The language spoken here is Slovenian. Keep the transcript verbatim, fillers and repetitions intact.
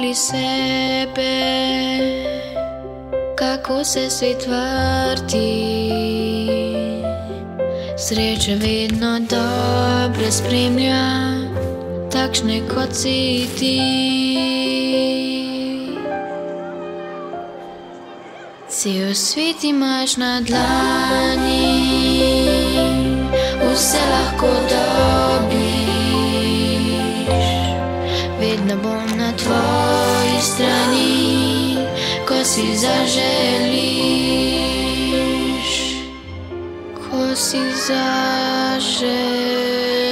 okoli sebe, kako se svet vrti. Sreča vedno dobre spremlja, takšne kot si ti. Cel svet imaš na dlani, vse lahko dobiš. Vedno bom na tvoji strani, ko si zaželiš. Ko si zaželiš.